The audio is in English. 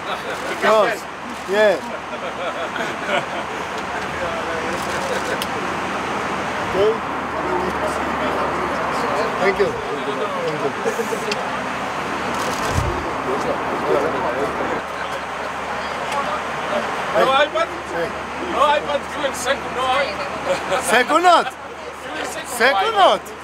Close. Yeah. Okay. Thank you. No iPad? No iPad, doing second, no iPad. Second note. Second note.